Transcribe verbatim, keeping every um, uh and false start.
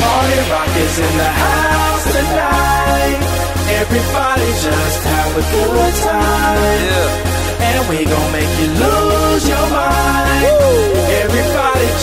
Party Rock is in the house tonight. Everybody just have a good time. Yeah. And we gon' make you lose your mind. Woo. Everybody